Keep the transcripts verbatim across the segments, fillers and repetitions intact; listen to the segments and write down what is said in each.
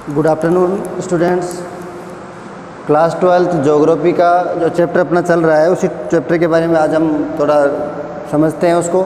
Good afternoon students. Class twelfth geography का जो chapter अपना चल रहा है उसी चैप्टर के बारे में आज हम थोड़ा समझते हैं उसको।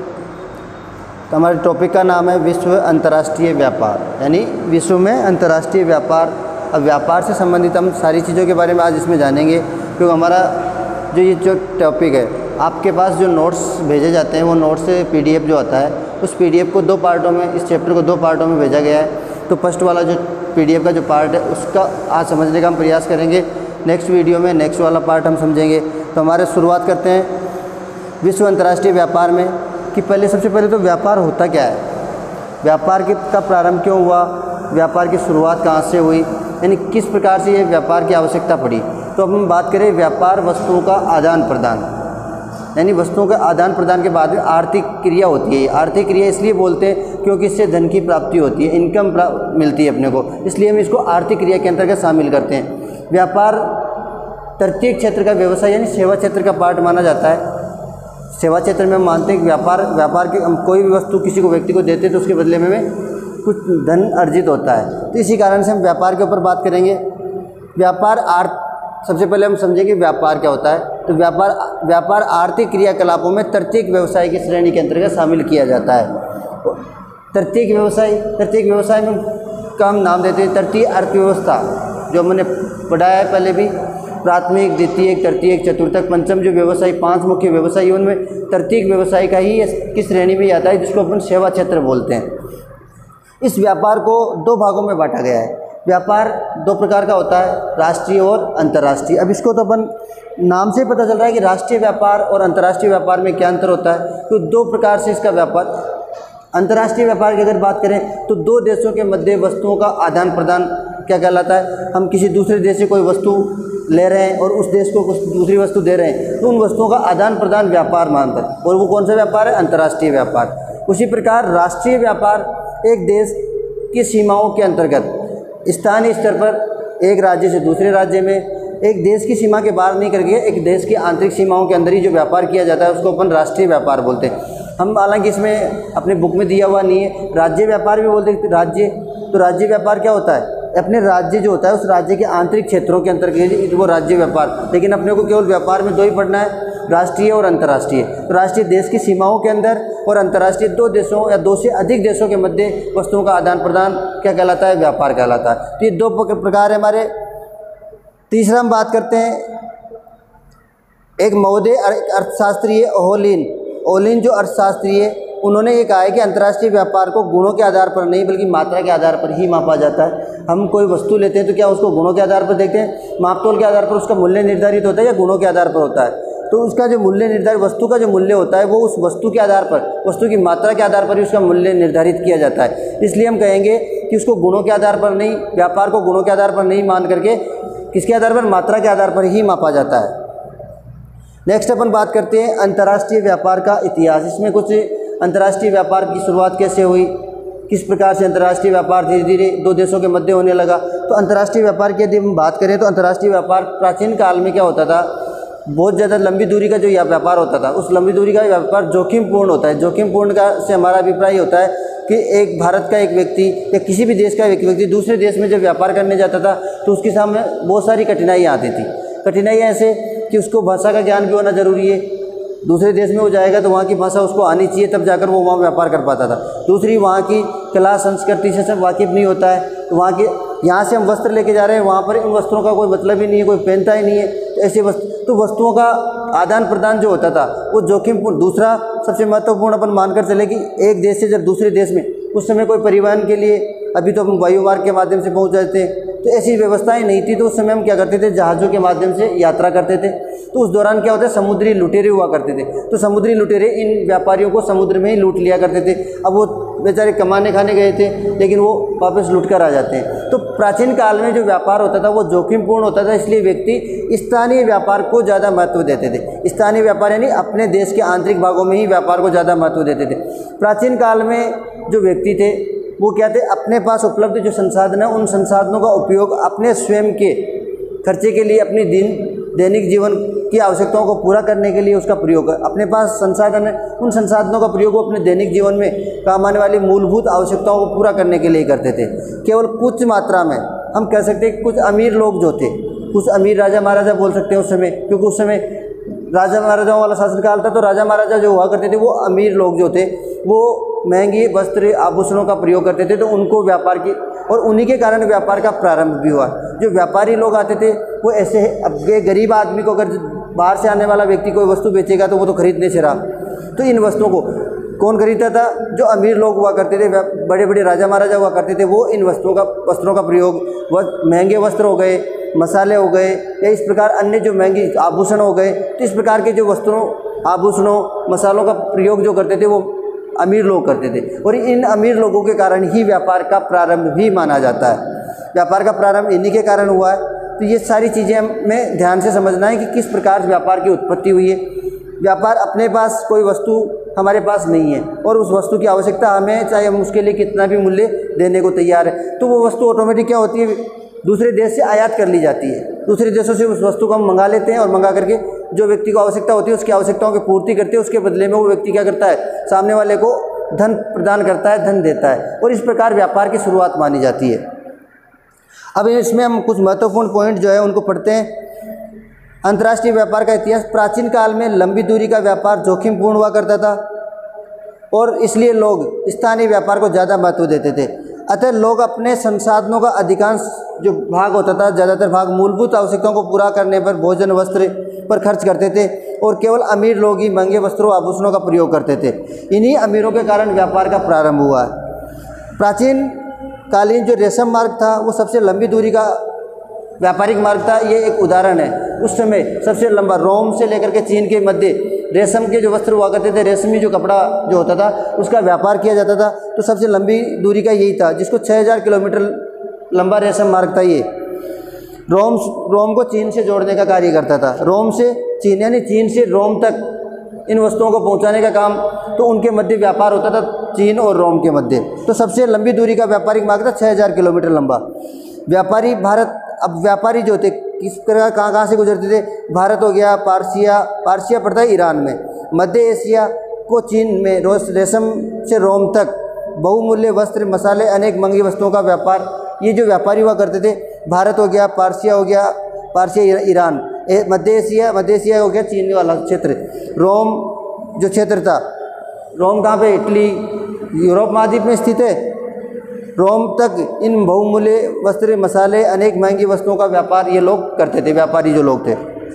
तो हमारे टॉपिक का नाम है विश्व अंतर्राष्ट्रीय व्यापार, यानी विश्व में अंतर्राष्ट्रीय व्यापार। अब व्यापार से संबंधित हम सारी चीज़ों के बारे में आज इसमें जानेंगे, क्योंकि हमारा जो ये जो टॉपिक है आपके पास जो नोट्स भेजे जाते हैं वो नोट्स से पीडीएफ जो आता है उस पीडीएफ को दो पार्टों में, इस चैप्टर को दो पार्टों में भेजा गया है। तो फर्स्ट वाला जो पीडीएफ का जो पार्ट है उसका आज समझने का हम प्रयास करेंगे। नेक्स्ट वीडियो में नेक्स्ट वाला पार्ट हम समझेंगे। तो हमारे शुरुआत करते हैं विश्व अंतर्राष्ट्रीय व्यापार में कि पहले सबसे पहले तो व्यापार होता क्या है, व्यापार के का प्रारंभ क्यों हुआ, व्यापार की शुरुआत कहाँ से हुई, यानी किस प्रकार से ये व्यापार की आवश्यकता पड़ी। तो अब हम बात करें व्यापार वस्तुओं का आदान प्रदान, यानी वस्तुओं का आदान प्रदान के बाद में आर्थिक क्रिया होती है। आर्थिक क्रिया इसलिए बोलते हैं क्योंकि इससे धन की प्राप्ति होती है, इनकम मिलती है अपने को, इसलिए हम इसको आर्थिक क्रिया के अंतर्गत शामिल करते हैं। व्यापार तृतीय क्षेत्र का व्यवसाय यानी सेवा क्षेत्र का पार्ट माना जाता है। सेवा क्षेत्र में हम मानते हैं कि व्यापार व्यापार के हम कोई भी वस्तु किसी को व्यक्ति को देते हैं तो उसके बदले में, में कुछ धन अर्जित होता है। तो इसी कारण से हम व्यापार के ऊपर बात करेंगे। व्यापार आर्थ सबसे पहले हम समझेंगे व्यापार क्या होता है। तो व्यापार व्यापार आर्थिक क्रियाकलापों में तृतीयक व्यवसाय की श्रेणी के अंतर्गत शामिल किया जाता है। तृतीयक व्यवसाय तृतीयक व्यवसाय में का हम नाम देते हैं तृतीय अर्थव्यवस्था, जो मैंने पढ़ाया है पहले भी। प्राथमिक, द्वितीयक, तृतीयक, चतुर्थक, पंचम जो व्यवसाय, पांच मुख्य व्यवसाय, उनमें तृतीयक व्यवसाय का ही की श्रेणी में आता है, जिसको अपन सेवा क्षेत्र बोलते हैं। इस व्यापार को दो भागों में बांटा गया है। व्यापार दो प्रकार का होता है, राष्ट्रीय और अंतर्राष्ट्रीय। अब इसको तो अपन नाम से पता चल रहा है कि राष्ट्रीय व्यापार और अंतर्राष्ट्रीय व्यापार में क्या अंतर होता है। तो दो प्रकार से इसका व्यापार, अंतर्राष्ट्रीय व्यापार की अगर बात करें तो दो देशों के मध्य वस्तुओं का आदान प्रदान क्या कहलाता है। हम किसी दूसरे देश से कोई वस्तु ले रहे हैं और उस देश को कुछ दूसरी वस्तु दे रहे हैं, तो उन वस्तुओं का आदान प्रदान व्यापार मानता है, और वो कौन सा व्यापार है, अंतर्राष्ट्रीय व्यापार। उसी प्रकार राष्ट्रीय व्यापार एक देश की सीमाओं के अंतर्गत स्थानीय स्तर पर एक राज्य से दूसरे राज्य में, एक देश की सीमा के बाहर नहीं करके एक देश की आंतरिक सीमाओं के अंदर ही जो व्यापार किया जाता है उसको अपन राष्ट्रीय व्यापार बोलते हैं। हम हालांकि इसमें अपने बुक में दिया हुआ नहीं है, राज्य व्यापार भी बोलते हैं। राज्य तो राज्य व्यापार क्या होता है, अपने राज्य जो होता है उस राज्य के आंतरिक क्षेत्रों के अंतर्गत वो राज्य व्यापार। लेकिन अपने को केवल व्यापार में दो ही पढ़ना है, राष्ट्रीय और अंतर्राष्ट्रीय। तो राष्ट्रीय देश की सीमाओं के अंदर और अंतर्राष्ट्रीय दो देशों या दो से अधिक देशों के मध्य वस्तुओं का आदान प्रदान क्या कहलाता है, व्यापार कहलाता है। तो ये दो प्रकार है हमारे। तीसरा हम बात करते हैं एक महोदय अर्थशास्त्री ओलिन ओलिन जो अर्थशास्त्री है, उन्होंने ये कहा है कि अंतर्राष्ट्रीय व्यापार को गुणों के आधार पर नहीं बल्कि मात्रा के आधार पर ही मापा जाता है। हम कोई वस्तु लेते हैं तो क्या उसको गुणों के आधार पर देखते हैं, मापतोल के आधार पर उसका मूल्य निर्धारित होता है या गुणों के आधार पर होता है। तो उसका जो मूल्य निर्धारित, वस्तु का जो मूल्य होता है वो उस वस्तु के आधार पर, वस्तु की मात्रा के आधार पर ही उसका मूल्य निर्धारित किया जाता है। इसलिए हम कहेंगे कि उसको गुणों के आधार पर नहीं, व्यापार को गुणों के आधार पर नहीं मान करके किसके आधार पर, मात्रा के आधार पर ही मापा जाता है। नेक्स्ट अपन बात करते हैं अंतर्राष्ट्रीय व्यापार का इतिहास। इसमें कुछ अंतर्राष्ट्रीय व्यापार की शुरुआत कैसे हुई, किस प्रकार से अंतर्राष्ट्रीय व्यापार धीरे धीरे दो देशों के मध्य होने लगा। तो अंतर्राष्ट्रीय व्यापार की यदि हम बात करें तो अंतर्राष्ट्रीय व्यापार प्राचीन काल में क्या होता था, बहुत ज़्यादा लंबी दूरी का जो यह व्यापार होता था, उस लंबी दूरी का व्यापार जोखिमपूर्ण होता है। जोखिमपूर्ण का से हमारा अभिप्राय होता है कि एक भारत का एक व्यक्ति या किसी भी देश का एक व्यक्ति दूसरे देश में जब व्यापार करने जाता था तो उसके सामने बहुत सारी कठिनाइयाँ आती थी। कठिनाइयाँ ऐसे कि उसको भाषा का ज्ञान भी होना जरूरी है, दूसरे देश में वो जाएगा तो वहाँ की भाषा उसको आनी चाहिए, तब जाकर वो वहाँ व्यापार कर पाता था। दूसरी, वहाँ की कला संस्कृति से सब वाकिफ़ नहीं होता है, तो वहाँ के, यहाँ से हम वस्त्र लेके जा रहे हैं, वहाँ पर इन वस्त्रों का कोई मतलब ही नहीं है, कोई पहनता ही नहीं है। तो ऐसे वस्तु तो वस्तुओं का आदान प्रदान जो होता था वो जोखिमपूर्ण। दूसरा सबसे महत्वपूर्ण अपन मानकर चले कि एक देश से जब दूसरे देश में, उस समय कोई परिवहन के लिए, अभी तो हम वायु मार्ग के माध्यम से पहुँच जाते हैं, तो ऐसी व्यवस्थाएं नहीं थी। तो उस समय हम क्या करते थे, जहाज़ों के माध्यम से यात्रा करते थे। तो उस दौरान क्या होता है, समुद्री लुटेरे हुआ करते थे। तो समुद्री लुटेरे इन व्यापारियों को समुद्र में ही लूट लिया करते थे। अब वो बेचारे कमाने खाने गए थे लेकिन वो वापस लूट कर आ जाते हैं। तो प्राचीन काल में जो व्यापार होता था वो जोखिमपूर्ण होता था, इसलिए व्यक्ति स्थानीय व्यापार को ज़्यादा महत्व देते थे। स्थानीय व्यापार यानी अपने देश के आंतरिक भागों में ही व्यापार को ज़्यादा महत्व देते थे। प्राचीन काल में जो व्यक्ति थे वो क्या थे, अपने पास उपलब्ध जो संसाधन है उन संसाधनों का उपयोग अपने स्वयं के खर्चे के लिए, अपनी दिन दैनिक जीवन की आवश्यकताओं को पूरा करने के लिए उसका प्रयोग कर, अपने पास संसाधन है, उन संसाधनों का प्रयोग वो अपने दैनिक जीवन में काम आने वाली मूलभूत आवश्यकताओं को पूरा करने के लिए करते थे। केवल कुछ मात्रा में हम कह सकते हैं कुछ अमीर लोग जो थे, कुछ अमीर राजा महाराजा बोल सकते हैं उस समय, क्योंकि उस समय राजा महाराजाओं वाला शासनकाल था, तो राजा महाराजा जो हुआ करते थे वो अमीर लोग जो थे वो महंगी वस्त्र आभूषणों का प्रयोग करते थे, तो उनको व्यापार की, और उन्हीं के कारण व्यापार का प्रारंभ भी हुआ। जो व्यापारी लोग आते थे वो ऐसे, अब ये गरीब आदमी को अगर बाहर से आने वाला व्यक्ति कोई वस्तु बेचेगा तो वो तो खरीदने से रहा, तो इन वस्तुओं को कौन खरीदता था? जो अमीर लोग हुआ करते थे, बड़े बड़े राजा महाराजा हुआ करते थे, वो इन वस्तुओं का वस्त्रों का प्रयोग, महंगे वस्त्र हो गए, मसाले हो गए, या इस प्रकार अन्य जो महंगी आभूषण हो गए, तो इस प्रकार के जो वस्त्रों आभूषणों मसालों का प्रयोग जो करते थे वो अमीर लोग करते थे, और इन अमीर लोगों के कारण ही व्यापार का प्रारंभ भी माना जाता है। व्यापार का प्रारंभ इन्हीं के कारण हुआ है। तो ये सारी चीज़ें हमें ध्यान से समझना है कि किस प्रकार से व्यापार की उत्पत्ति हुई है। व्यापार, अपने पास कोई वस्तु हमारे पास नहीं है और उस वस्तु की आवश्यकता हमें, चाहे हम उसके लिए कितना भी मूल्य देने को तैयार है, तो वो वस्तु ऑटोमेटिक क्या होती है, दूसरे देश से आयात कर ली जाती है। दूसरे देशों से उस वस्तु को हम मंगा लेते हैं और मंगा करके जो व्यक्ति को आवश्यकता होती है उसकी आवश्यकताओं की पूर्ति करते हैं। उसके बदले में वो व्यक्ति क्या करता है, सामने वाले को धन प्रदान करता है, धन देता है, और इस प्रकार व्यापार की शुरुआत मानी जाती है। अब इसमें हम कुछ महत्वपूर्ण पॉइंट जो है उनको पढ़ते हैं। अंतर्राष्ट्रीय व्यापार का इतिहास। प्राचीन काल में लंबी दूरी का व्यापार जोखिमपूर्ण हुआ करता था और इसलिए लोग स्थानीय व्यापार को ज़्यादा महत्व देते थे। अतः लोग अपने संसाधनों का अधिकांश जो भाग होता था, ज़्यादातर भाग मूलभूत आवश्यकताओं को पूरा करने पर, भोजन वस्त्र पर खर्च करते थे, और केवल अमीर लोग ही महंगे वस्त्रों आभूषणों का प्रयोग करते थे। इन्हीं अमीरों के कारण व्यापार का प्रारंभ हुआ है। प्राचीन कालीन जो रेशम मार्ग था वो सबसे लंबी दूरी का व्यापारिक मार्ग था। ये एक उदाहरण है। उस समय सबसे लंबा रोम से लेकर के चीन के मध्य रेशम के जो वस्त्र हुआ करते थे, रेशमी जो कपड़ा जो होता था उसका व्यापार किया जाता था। तो सबसे लंबी दूरी का यही था, जिसको छः हज़ार किलोमीटर लंबा रेशम मार्ग था। ये रोम रोम को चीन से जोड़ने का कार्य करता था। रोम से चीन, यानी चीन से रोम तक इन वस्तुओं को पहुंचाने का काम, तो उनके मध्य व्यापार होता था चीन और रोम के मध्य। तो सबसे लंबी दूरी का व्यापारिक मार्ग था छः हज़ार किलोमीटर लंबा। व्यापारी भारत, अब व्यापारी जो थे किस प्रकार कहाँ कहाँ से गुजरते थे? भारत हो गया, पारसिया, पारसिया पड़ता है ईरान में, मध्य एशिया को चीन में, रोज रेशम से रोम तक बहुमूल्य वस्त्र, मसाले, अनेक महंगी वस्तुओं का व्यापार, ये जो व्यापारी हुआ करते थे, भारत हो गया, पारसिया हो गया, पारसिया ईरान, मध्य एशिया, मध्य एशिया हो गया चीन वाला क्षेत्र, रोम जो क्षेत्र था, रोम कहाँ पे? इटली, यूरोप महाद्वीप में स्थित है। रोम तक इन बहुमूल्य वस्त्र, मसाले, अनेक महंगी वस्तुओं का व्यापार ये लोग करते थे, व्यापारी जो लोग थे।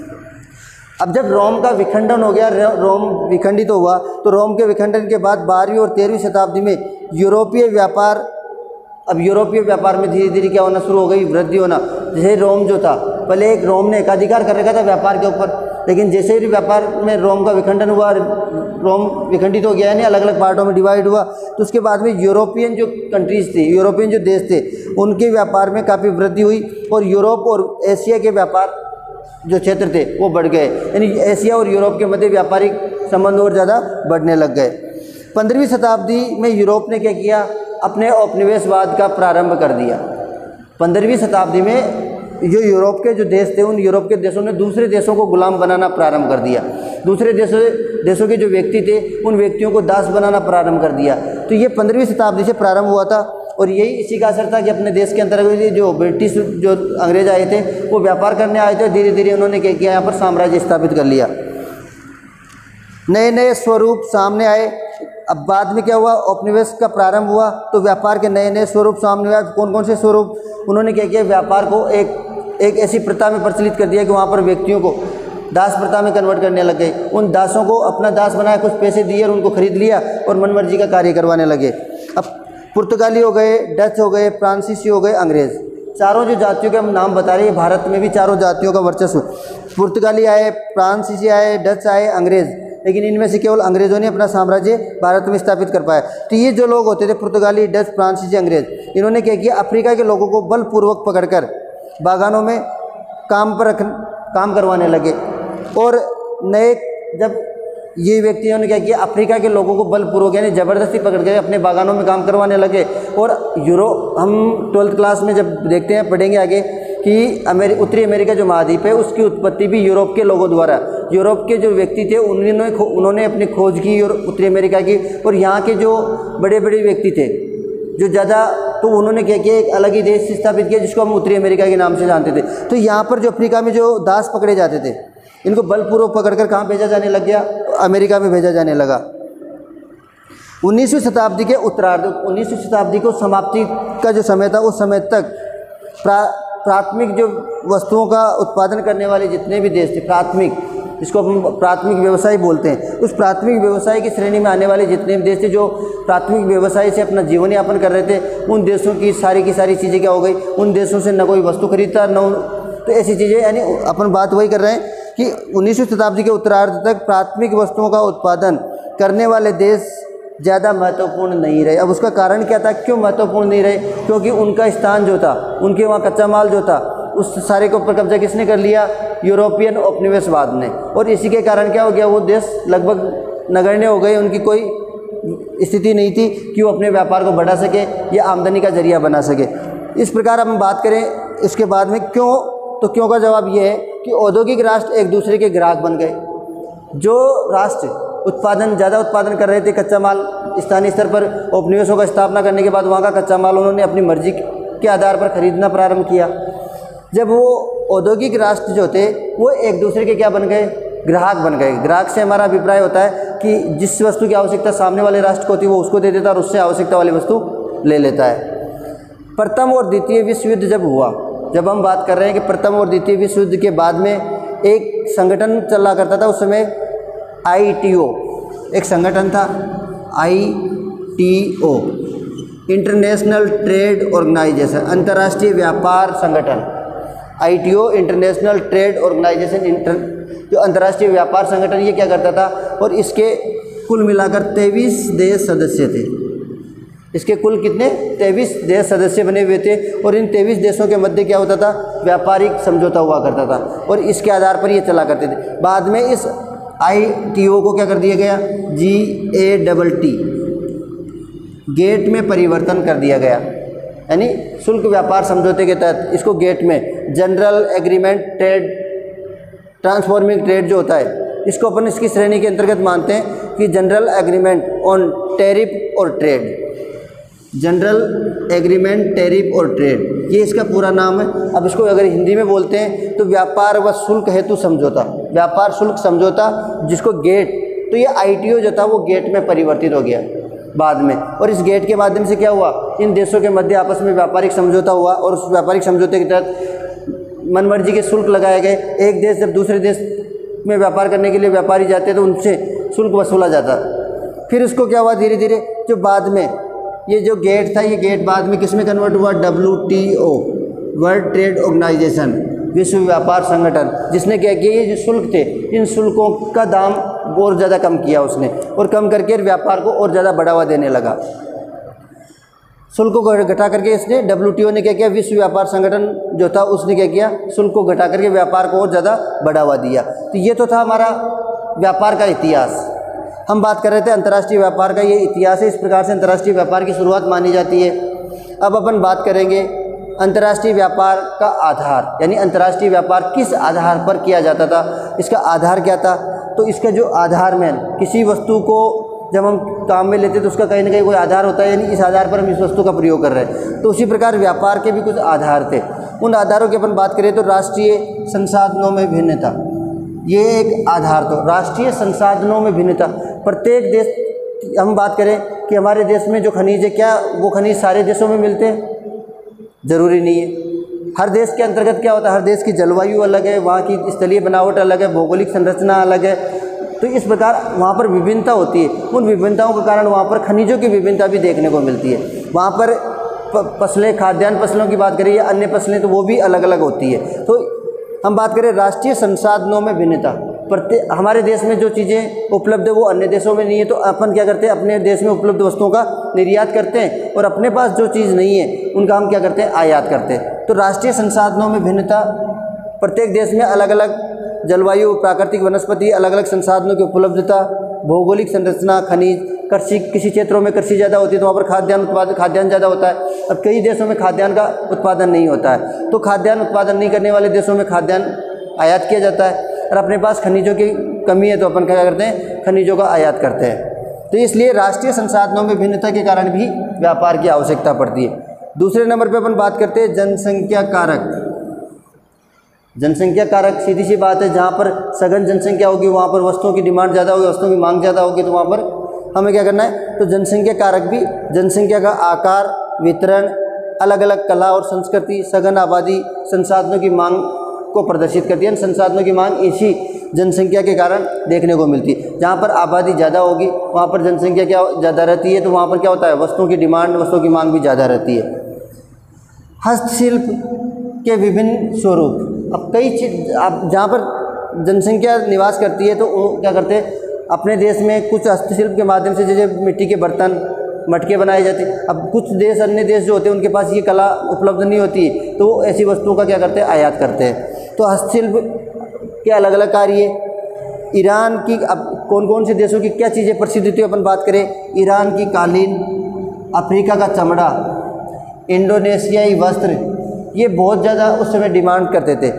अब जब रोम का विखंडन हो गया, रोम विखंडित तो हुआ, तो रोम के विखंडन के बाद बारहवीं और तेरहवीं शताब्दी में यूरोपीय व्यापार, अब यूरोपीय व्यापार में धीरे धीरे क्या होना शुरू हो गई? वृद्धि होना। जैसे रोम जो था, पहले एक रोम ने एकाधिकार कर रखा था व्यापार के ऊपर, लेकिन जैसे ही व्यापार में रोम का विखंडन हुआ, रोम विखंडित हो गया, नहीं अलग अलग पार्टों में डिवाइड हुआ, तो उसके बाद में यूरोपियन जो कंट्रीज थी, यूरोपियन जो देश थे, उनके व्यापार में काफ़ी वृद्धि हुई और यूरोप और एशिया के व्यापार जो क्षेत्र थे वो बढ़ गए। यानी एशिया और यूरोप के मध्य व्यापारिक संबंध और ज़्यादा बढ़ने लग गए। पंद्रहवीं शताब्दी में यूरोप ने क्या किया? अपने औपनिवेशवाद का प्रारंभ कर दिया। पंद्रहवीं शताब्दी में जो यूरोप के जो देश थे, उन यूरोप के देशों ने दूसरे देशों को गुलाम बनाना प्रारंभ कर दिया। दूसरे देशों देशों के जो व्यक्ति थे, उन व्यक्तियों को दास बनाना प्रारंभ कर दिया। तो ये पंद्रहवीं शताब्दी से प्रारंभ हुआ था और यही इसी का असर था कि अपने देश के अंतर्गत जो ब्रिटिश जो अंग्रेज आए थे वो व्यापार करने आए थे, धीरे धीरे उन्होंने क्या किया? यहाँ पर साम्राज्य स्थापित कर लिया। नए नए स्वरूप सामने आए। अब बाद में क्या हुआ? औपनिवेश का प्रारंभ हुआ तो व्यापार के नए नए स्वरूप सामने आए। कौन कौन से स्वरूप? उन्होंने क्या किया? व्यापार को एक एक ऐसी प्रथा में प्रचलित कर दिया कि वहाँ पर व्यक्तियों को दास प्रथा में कन्वर्ट करने लग गए। उन दासों को अपना दास बनाया, कुछ पैसे दिए और उनको खरीद लिया और मनमर्जी का कार्य करवाने लगे। अब पुर्तगाली हो गए, डच हो गए, फ्रांसीसी हो गए, अंग्रेज़, चारों जो जातियों के हम नाम बता रहे हैं, भारत में भी चारों जातियों का वर्चस्व। पुर्तगाली आए, फ्रांसीसी आए, डच आए, अंग्रेज़, लेकिन इनमें से केवल अंग्रेज़ों ने अपना साम्राज्य भारत में स्थापित कर पाया। तो ये जो लोग होते थे, पुर्तगाली, डच, फ्रांसीसी, अंग्रेज़, इन्होंने क्या किया? अफ्रीका के लोगों को बलपूर्वक पकड़कर बागानों में काम पर रख काम करवाने लगे। और नए जब ये व्यक्तियों ने क्या किया? अफ्रीका के लोगों को बलपूर्वक यानी ज़बरदस्ती पकड़ के अपने बागानों में काम करवाने लगे। और यूरो हम ट्वेल्थ क्लास में जब देखते हैं, पढ़ेंगे आगे, कि अमेरि उत्तरी अमेरिका जो महाद्वीप है उसकी उत्पत्ति भी यूरोप के लोगों द्वारा, यूरोप के जो व्यक्ति थे उन्होंने उन्होंने अपनी खोज की और उत्तरी अमेरिका की, और यहाँ के जो बड़े बड़े व्यक्ति थे जो ज़्यादा, तो उन्होंने क्या किया, एक अलग ही देश स्थापित किया जिसको हम उत्तरी अमेरिका के नाम से जानते थे। तो यहाँ पर जो अफ्रीका में जो दास पकड़े जाते थे, इनको बलपूर्वक पकड़कर कहाँ भेजा जाने लग गया, अमेरिका में भेजा जाने लगा। उन्नीसवीं शताब्दी के उत्तरार्ध, उन्नीसवीं शताब्दी को समाप्ति का जो समय था उस समय तक प्रा प्राथमिक जो वस्तुओं का उत्पादन करने वाले जितने भी देश थे, प्राथमिक, जिसको हम प्राथमिक व्यवसाय बोलते हैं, उस प्राथमिक व्यवसाय की श्रेणी में आने वाले जितने भी देश थे जो प्राथमिक व्यवसाय से अपना जीवन यापन कर रहे थे, उन देशों की सारी की सारी चीज़ें क्या हो गई, उन देशों से न कोई वस्तु खरीदता न, तो ऐसी चीज़ें, यानी अपन बात वही कर रहे हैं कि उन्नीसवीं शताब्दी के उत्तरार्ध तक प्राथमिक वस्तुओं का उत्पादन करने वाले देश ज़्यादा महत्वपूर्ण नहीं रहे। अब उसका कारण क्या था, क्यों महत्वपूर्ण नहीं रहे, क्योंकि उनका स्थान जो था, उनके वहाँ कच्चा माल जो था, उस सारे के ऊपर कब्जा किसने कर लिया, यूरोपियन उपनिवेशवाद ने, और इसी के कारण क्या हो गया, वो देश लगभग नगण्य हो गए, उनकी कोई स्थिति नहीं थी कि वो अपने व्यापार को बढ़ा सके या आमदनी का जरिया बना सके। इस प्रकार हम बात करें इसके बाद में क्यों, तो क्यों का जवाब ये है कि औद्योगिक राष्ट्र एक दूसरे के ग्राहक बन गए। जो राष्ट्र उत्पादन ज़्यादा उत्पादन कर रहे थे कच्चा माल, स्थानीय स्तर पर उपनिवेशों का स्थापना करने के बाद वहाँ का कच्चा माल उन्होंने अपनी मर्जी के आधार पर खरीदना प्रारंभ किया। जब वो औद्योगिक राष्ट्र जो थे वो एक दूसरे के क्या बन गए, ग्राहक बन गए। ग्राहक से हमारा अभिप्राय होता है कि जिस वस्तु की आवश्यकता सामने वाले राष्ट्र को होती है वो उसको दे देता है और उससे आवश्यकता वाली वस्तु ले लेता है। प्रथम और द्वितीय विश्व युद्ध जब हुआ, जब हम बात कर रहे हैं कि प्रथम और द्वितीय विश्व युद्ध के बाद में एक संगठन चला करता था, उस समय आई टी ओ एक संगठन था, I T O international trade organization, अंतर्राष्ट्रीय व्यापार संगठन। I T O international trade organization, inter जो अंतर्राष्ट्रीय व्यापार संगठन, ये क्या करता था, और इसके कुल मिलाकर तेईस देश सदस्य थे। इसके कुल कितने, तेईस देश सदस्य बने हुए थे, और इन तेईस देशों के मध्य क्या होता था, व्यापारिक समझौता हुआ करता था, और इसके आधार पर ये चला करते थे। बाद में इस आई टी ओ को क्या कर दिया गया, G A double T, GATT में परिवर्तन कर दिया गया, यानी शुल्क व्यापार समझौते के तहत इसको गेट में, general agreement trade transforming trade जो होता है, इसको अपन इसकी श्रेणी के अंतर्गत मानते हैं कि जनरल एग्रीमेंट ऑन टैरिफ और ट्रेड, जनरल एग्रीमेंट टैरिफ और ट्रेड, ये इसका पूरा नाम है। अब इसको अगर हिंदी में बोलते हैं तो व्यापार व शुल्क हेतु समझौता, व्यापार शुल्क समझौता, जिसको गेट, तो ये आई टी ओ जो था वो गेट में परिवर्तित हो गया बाद में, और इस गेट के माध्यम से क्या हुआ, इन देशों के मध्य आपस में व्यापारिक समझौता हुआ, और उस व्यापारिक समझौते के तहत मनमर्जी के शुल्क लगाए गए। एक देश जब दूसरे देश में व्यापार करने के लिए व्यापारी जाते तो उनसे शुल्क वसूला जाता। फिर उसको क्या हुआ, धीरे धीरे जो बाद में ये जो गेट था, ये गेट बाद में किस में कन्वर्ट हुआ, W T O, world trade organization, विश्व व्यापार संगठन, जिसने क्या किया, ये जो शुल्क थे, इन शुल्कों का दाम और ज़्यादा कम किया उसने, और कम करके व्यापार को और ज़्यादा बढ़ावा देने लगा। शुल्क को घटा करके इसने, डब्ल्यू टी ओ ने क्या किया, विश्व व्यापार संगठन जो था उसने क्या किया, शुल्क को घटा करके व्यापार को और ज़्यादा बढ़ावा दिया। तो ये तो था हमारा व्यापार का इतिहास। हम बात कर रहे थे अंतर्राष्ट्रीय व्यापार का, ये इतिहास है, इस प्रकार से अंतर्राष्ट्रीय व्यापार की शुरुआत मानी जाती है। अब अपन बात करेंगे अंतर्राष्ट्रीय व्यापार का आधार, यानी अंतर्राष्ट्रीय व्यापार किस आधार पर किया जाता था, इसका आधार क्या था। तो इसका जो आधार में, किसी वस्तु को जब हम काम में लेते हैं तो उसका कहीं ना कहीं कोई आधार होता है, यानी इस आधार पर हम इस वस्तु का प्रयोग कर रहे हैं। तो उसी प्रकार व्यापार के भी कुछ आधार थे। उन आधारों की अपन बात करें तो राष्ट्रीय संसाधनों में भिन्नता, ये एक आधार। तो राष्ट्रीय संसाधनों में भिन्नता, प्रत्येक देश, हम बात करें कि हमारे देश में जो खनिज है, क्या वो खनिज सारे देशों में मिलते हैं, ज़रूरी नहीं है। हर देश के अंतर्गत क्या होता है, हर देश की जलवायु अलग है, वहाँ की स्थलीय बनावट अलग है, भौगोलिक संरचना अलग है, तो इस प्रकार वहाँ पर विभिन्नता होती है। उन विभिन्नताओं के कारण वहाँ पर खनिजों की विभिन्नता भी देखने को मिलती है। वहाँ पर फसलें, खाद्यान्न फसलों की बात करें या अन्य फसलें, तो वो भी अलग अलग होती है। तो हम बात करें राष्ट्रीय संसाधनों में भिन्नता, प्रत्येक हमारे देश में जो चीज़ें उपलब्ध है वो अन्य देशों में नहीं है, तो अपन क्या करते हैं, अपने देश में उपलब्ध वस्तुओं का निर्यात करते हैं, और अपने पास जो चीज़ नहीं है उनका हम क्या करते हैं, आयात करते हैं। तो राष्ट्रीय संसाधनों में भिन्नता, प्रत्येक देश में अलग अलग जलवायु, प्राकृतिक वनस्पति, अलग अलग संसाधनों की उपलब्धता, भौगोलिक संरचना, खनिज, कृषि किसी क्षेत्रों में कृषि ज़्यादा होती है तो वहाँ पर खाद्यान्न उत्पादन खाद्यान्न ज़्यादा होता है। अब कई देशों में खाद्यान्न का उत्पादन नहीं होता है, तो खाद्यान्न उत्पादन नहीं करने वाले देशों में खाद्यान्न आयात किया जाता है। और अपने पास खनिजों की कमी है तो अपन क्या करते हैं, खनिजों का आयात करते हैं। तो इसलिए राष्ट्रीय संसाधनों में भिन्नता के कारण भी व्यापार की आवश्यकता पड़ती है। दूसरे नंबर पे अपन बात करते हैं जनसंख्या कारक। जनसंख्या कारक सीधी सी बात है, जहाँ पर सघन जनसंख्या होगी वहाँ पर वस्तुओं की डिमांड ज़्यादा होगी, वस्तुओं की मांग ज़्यादा होगी, तो वहाँ पर हमें क्या करना है, तो जनसंख्या कारक भी जनसंख्या का आकार, वितरण, अलग अलग कला और संस्कृति, सघन आबादी, संसाधनों की मांग को प्रदर्शित करती है। संसाधनों की मांग इसी जनसंख्या के कारण देखने को मिलती है। जहाँ पर आबादी ज़्यादा होगी वहाँ पर जनसंख्या क्या ज़्यादा रहती है, तो वहाँ पर क्या होता है, वस्तुओं की डिमांड, वस्तुओं की मांग भी ज़्यादा रहती है। हस्तशिल्प के विभिन्न स्वरूप। अब कई चीज आप जहाँ पर जनसंख्या निवास करती है तो वो क्या करते हैं, अपने देश में कुछ हस्तशिल्प के माध्यम से जैसे मिट्टी के बर्तन, मटके बनाए जाते हैं। अब कुछ देश, अन्य देश जो होते हैं उनके पास ये कला उपलब्ध नहीं होती है, तो वो ऐसी वस्तुओं का क्या करते हैं, आयात करते हैं। तो हस्तशिल्प के अलग अलग कार्य। ईरान की, अब कौन कौन से देशों की क्या चीज़ें प्रसिद्ध होती है अपन बात करें, ईरान की कालीन, अफ्रीका का चमड़ा, इंडोनेशियाई वस्त्र, ये बहुत ज़्यादा उस समय डिमांड करते थे,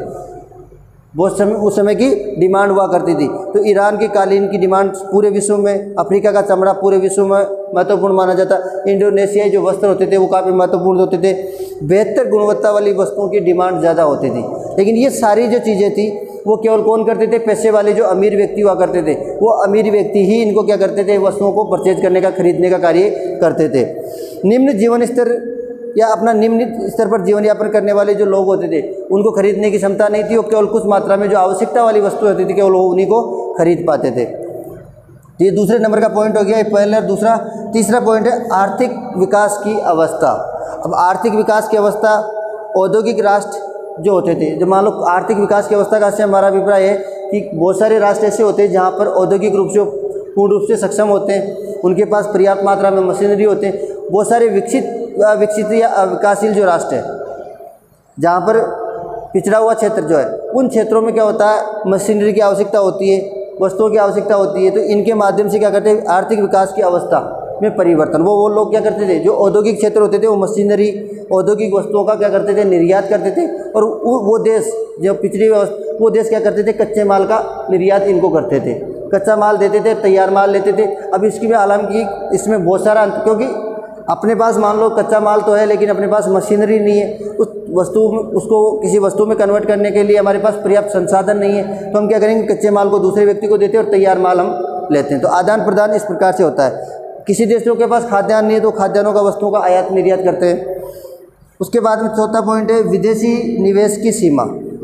बहुत समय उस समय की डिमांड हुआ करती थी। तो ईरान की कालीन की डिमांड पूरे विश्व में, अफ्रीका का चमड़ा पूरे विश्व में महत्वपूर्ण माना जाता। इंडोनेशियाई जो वस्त्र होते थे वो काफ़ी महत्वपूर्ण होते थे। बेहतर गुणवत्ता वाली वस्तुओं की डिमांड ज़्यादा होती थी। लेकिन ये सारी जो चीज़ें थी वो केवल कौन करते थे, पैसे वाले जो अमीर व्यक्ति हुआ करते थे, वो अमीर व्यक्ति ही इनको क्या करते थे, वस्तुओं को परचेज करने का, खरीदने का कार्य करते थे। निम्न जीवन स्तर या अपना निम्न स्तर पर जीवन यापन करने वाले जो लोग होते थे उनको खरीदने की क्षमता नहीं थी, वो केवल कुछ मात्रा में जो आवश्यकता वाली वस्तु होती थी केवल वो उन्हीं को खरीद पाते थे। तो ये दूसरे नंबर का पॉइंट हो गया, ये पहला और दूसरा। तीसरा पॉइंट है आर्थिक विकास की अवस्था। अब आर्थिक विकास की अवस्था, औद्योगिक राष्ट्र जो होते थे, जब मान लो आर्थिक विकास की अवस्था का से हमारा अभिप्राय है कि बहुत सारे राष्ट्र ऐसे होते हैं जहाँ पर औद्योगिक रूप से पूर्ण रूप से सक्षम होते हैं, उनके पास पर्याप्त मात्रा में मशीनरी होते हैं। बहुत सारे विकसित विकसित या विकासशील जो राष्ट्र है, जहाँ पर पिछड़ा हुआ क्षेत्र जो है, उन क्षेत्रों में क्या होता है, मशीनरी की आवश्यकता होती है, वस्तुओं की आवश्यकता होती है। तो इनके माध्यम से क्या करते हैं, आर्थिक विकास की अवस्था में परिवर्तन। वो वो लोग क्या करते थे, जो औद्योगिक क्षेत्र होते थे वो मशीनरी, औद्योगिक वस्तुओं का क्या करते थे, निर्यात करते थे। और वो देश जो पिछड़ी वो देश क्या करते थे, कच्चे माल का निर्यात इनको करते थे, कच्चा माल देते थे, तैयार माल लेते थे। अब इसकी भी हालांकि इसमें बहुत सारा अंतर, क्योंकि अपने पास मान लो कच्चा माल तो है लेकिन अपने पास मशीनरी नहीं है, उस वस्तु उसको किसी वस्तु में कन्वर्ट करने के लिए हमारे पास पर्याप्त संसाधन नहीं है, तो हम क्या करेंगे, कच्चे माल को दूसरे व्यक्ति को देते हैं और तैयार माल हम लेते हैं। तो आदान प्रदान इस प्रकार से होता है। किसी देशों के पास खाद्यान्न नहीं है तो खाद्यान्नों का वस्तुओं का आयात निर्यात करते हैं। उसके बाद में चौथा पॉइंट है विदेशी निवेश की सीमा।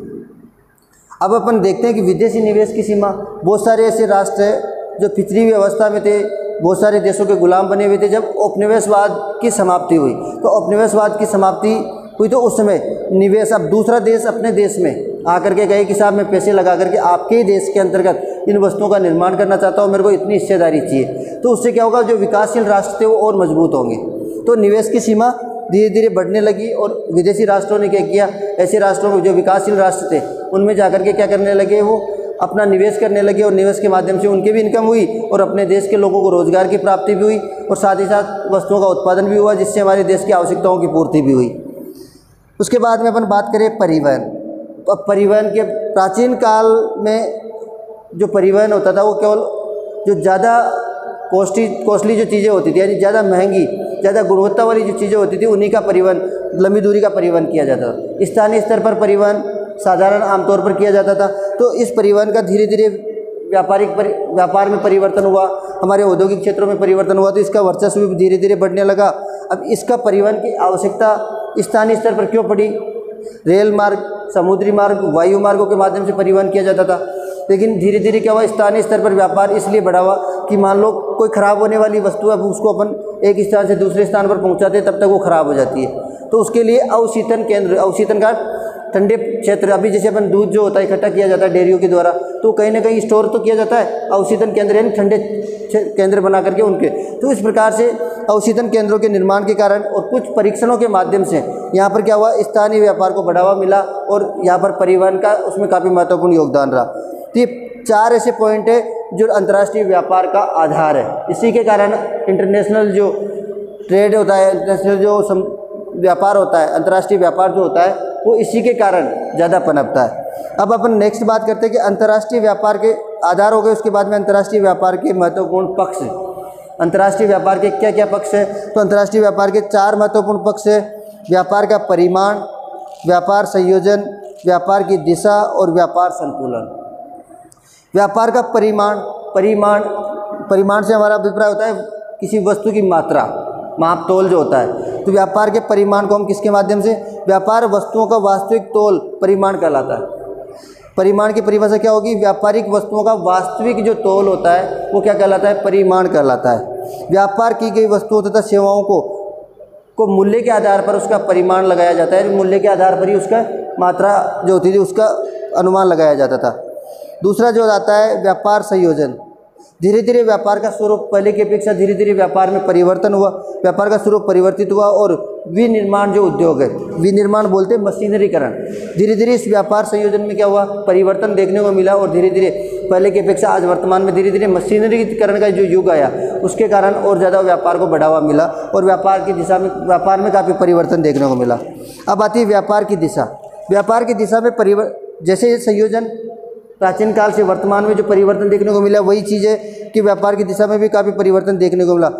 अब अपन देखते हैं कि विदेशी निवेश की सीमा, बहुत सारे ऐसे राष्ट्र हैं जो पिछड़ी हुई अवस्था में थे, बहुत सारे देशों के गुलाम बने हुए थे। जब उपनिवेशवाद की समाप्ति हुई, तो उपनिवेशवाद की समाप्ति हुई तो उस समय निवेश, अब दूसरा देश अपने देश में आकर के कहे कि साहब मैं पैसे लगा करके आपके ही देश के अंतर्गत इन वस्तुओं का निर्माण करना चाहता हूँ, मेरे को इतनी हिस्सेदारी चाहिए, तो उससे क्या होगा, जो विकासशील राष्ट्र थे वो और मजबूत होंगे। तो निवेश की सीमा धीरे धीरे बढ़ने लगी और विदेशी राष्ट्रों ने क्या किया, ऐसे राष्ट्रों में जो विकासशील राष्ट्र थे उनमें जाकर के क्या करने लगे, वो अपना निवेश करने लगे और निवेश के माध्यम से उनकी भी इनकम हुई और अपने देश के लोगों को रोजगार की प्राप्ति भी हुई और साथ ही साथ वस्तुओं का उत्पादन भी हुआ, जिससे हमारे देश की आवश्यकताओं की पूर्ति भी हुई। उसके बाद में अपन बात करें परिवहन। तो अब परिवहन के प्राचीन काल में जो परिवहन होता था वो केवल जो ज़्यादा कॉस्टली कॉस्टली जो चीज़ें होती थी, यानी ज़्यादा महंगी, ज़्यादा गुणवत्ता वाली जो चीज़ें होती थी उन्हीं का परिवहन, लंबी दूरी का परिवहन किया जाता था। स्थानीय स्तर पर परिवहन साधारण आमतौर पर किया जाता था। तो इस परिवहन का धीरे धीरे व्यापारिक परि व्यापार में परिवर्तन हुआ, हमारे औद्योगिक क्षेत्रों में परिवर्तन हुआ, तो इसका वर्चस्व भी धीरे धीरे बढ़ने लगा। अब इसका परिवहन की आवश्यकता स्थानीय स्तर पर क्यों पड़ी, रेल मार्ग, समुद्री मार्ग, वायु मार्गों के माध्यम से परिवहन किया जाता था। लेकिन धीरे धीरे क्या हुआ, स्थानीय स्तर पर व्यापार इसलिए बढ़ा हुआ कि मान लो कोई ख़राब होने वाली वस्तु है, उसको अपन एक स्थान से दूसरे स्थान पर पहुंचाते तब तक वो ख़राब हो जाती है। तो उसके लिए अवशीतन केंद्र, अवशीतन का ठंडे क्षेत्र, अभी जैसे अपन दूध जो होता है इकट्ठा किया जाता है डेयरियों के द्वारा, तो कहीं ना कहीं स्टोर तो किया जाता है, अवशीतन केंद्र यानी ठंडे केंद्र बना करके उनके। तो इस प्रकार से अवशीतन केंद्रों के निर्माण के कारण और कुछ परीक्षणों के माध्यम से यहाँ पर क्या हुआ, स्थानीय व्यापार को बढ़ावा मिला और यहाँ पर परिवहन का उसमें काफ़ी महत्वपूर्ण योगदान रहा। तो ये चार ऐसे पॉइंट है जो अंतर्राष्ट्रीय व्यापार का आधार है। इसी के कारण इंटरनेशनल जो ट्रेड होता है, इंटरनेशनल जो सम व्यापार होता है, अंतर्राष्ट्रीय व्यापार जो होता है वो इसी के कारण ज़्यादा पनपता है। अब अपन नेक्स्ट बात करते हैं कि अंतर्राष्ट्रीय व्यापार के आधार हो गए, उसके बाद में अंतर्राष्ट्रीय व्यापार के महत्वपूर्ण पक्ष। अंतर्राष्ट्रीय व्यापार के क्या क्या पक्ष है? तो अंतर्राष्ट्रीय व्यापार के चार महत्वपूर्ण पक्ष है। व्यापार का परिमाण, व्यापार संयोजन, व्यापार की दिशा और व्यापार संतुलन। व्यापार का परिमाण, परिमाण परिमाण से हमारा अभिप्राय होता है किसी वस्तु की मात्रा, माप तोल जो होता है। तो व्यापार के परिमाण को हम किसके माध्यम से, व्यापार वस्तुओं का वास्तविक तोल परिमाण कहलाता है। परिमाण की परिभाषा क्या होगी? व्यापारिक वस्तुओं का वास्तविक जो तोल होता है वो क्या कहलाता है? परिमाण कहलाता है। व्यापार की गई वस्तुओं तथा सेवाओं को को मूल्य के आधार पर उसका परिमाण लगाया जाता है। मूल्य के आधार पर ही उसका मात्रा जो होती थी उसका अनुमान लगाया जाता था। दूसरा जो आता है व्यापार संयोजन। धीरे धीरे व्यापार का स्वरूप पहले की अपेक्षा धीरे धीरे व्यापार में परिवर्तन हुआ, व्यापार का स्वरूप परिवर्तित हुआ और विनिर्माण जो उद्योग है, विनिर्माण बोलते हैं मशीनरीकरण। धीरे धीरे इस व्यापार संयोजन में क्या हुआ? परिवर्तन देखने को मिला और धीरे धीरे पहले की अपेक्षा आज वर्तमान में धीरे धीरे मशीनरीकरण का जो युग आया उसके कारण और ज़्यादा व्यापार को बढ़ावा मिला और व्यापार की दिशा में व्यापार में काफ़ी परिवर्तन देखने को मिला। अब आती है व्यापार की दिशा। व्यापार की दिशा में परिवर जैसे ये संयोजन प्राचीन काल से वर्तमान में जो परिवर्तन देखने को मिला वही चीज़ है कि व्यापार की दिशा में भी काफ़ी परिवर्तन देखने को मिला,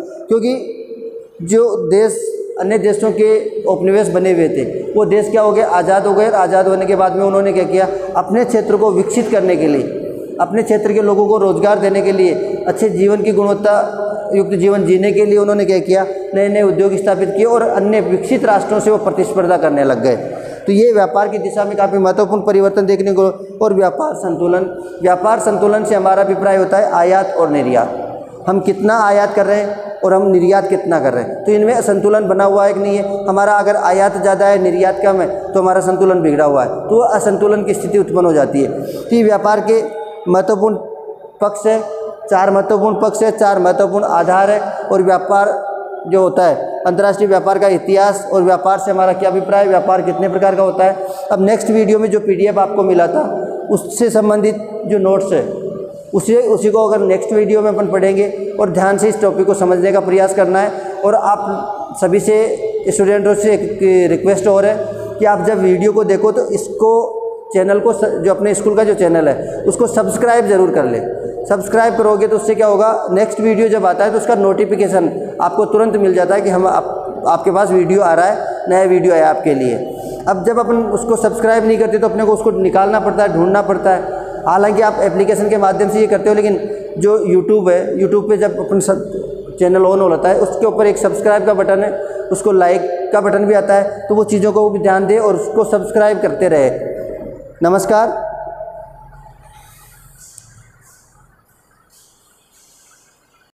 क्योंकि जो देश अन्य देशों के उपनिवेश बने हुए थे वो देश क्या हो गए? आज़ाद हो गए। और आज़ाद होने के बाद में उन्होंने क्या किया? अपने क्षेत्र को विकसित करने के लिए, अपने क्षेत्र के लोगों को रोजगार देने के लिए, अच्छे जीवन की गुणवत्ता युक्त जीवन जीने के लिए उन्होंने क्या किया? नए नए उद्योग स्थापित किए और अन्य विकसित राष्ट्रों से वो प्रतिस्पर्धा करने लग गए। तो ये व्यापार की दिशा में काफ़ी महत्वपूर्ण परिवर्तन देखने को। और व्यापार संतुलन, व्यापार संतुलन से हमारा अभिप्राय होता है आयात और निर्यात। हम कितना आयात कर रहे हैं और हम निर्यात कितना कर रहे हैं, तो इनमें असंतुलन बना हुआ है कि नहीं है? हमारा अगर आयात ज़्यादा है निर्यात कम है तो हमारा संतुलन बिगड़ा हुआ है, तो असंतुलन की स्थिति उत्पन्न हो जाती है। तो ये व्यापार के महत्वपूर्ण पक्ष है, चार महत्वपूर्ण पक्ष है, चार महत्वपूर्ण आधार है। और व्यापार जो होता है अंतर्राष्ट्रीय व्यापार का इतिहास और व्यापार से हमारा क्या अभिप्राय है, व्यापार कितने प्रकार का होता है। अब नेक्स्ट वीडियो में जो पीडीएफ आपको मिला था उससे संबंधित जो नोट्स है उसी उसी को अगर नेक्स्ट वीडियो में अपन पढ़ेंगे और ध्यान से इस टॉपिक को समझने का प्रयास करना है। और आप सभी से स्टूडेंटों से एक रिक्वेस्ट हो रहा है कि आप जब वीडियो को देखो तो इसको चैनल को जो अपने स्कूल का जो चैनल है उसको सब्सक्राइब ज़रूर कर ले। सब्सक्राइब करोगे तो उससे क्या होगा? नेक्स्ट वीडियो जब आता है तो उसका नोटिफिकेशन आपको तुरंत मिल जाता है कि हम आप, आपके पास वीडियो आ रहा है, नया वीडियो आया आपके लिए। अब जब अपन उसको सब्सक्राइब नहीं करते तो अपने को उसको निकालना पड़ता है, ढूंढना पड़ता है। हालांकि आप एप्लीकेशन के माध्यम से ये करते हो, लेकिन जो यूट्यूब है, यूट्यूब पे जब अपन सब चैनल ऑन हो जाता है उसके ऊपर एक सब्सक्राइब का बटन है, उसको लाइक का बटन भी आता है। तो वो चीज़ों को भी ध्यान दे और उसको सब्सक्राइब करते रहे। नमस्कार।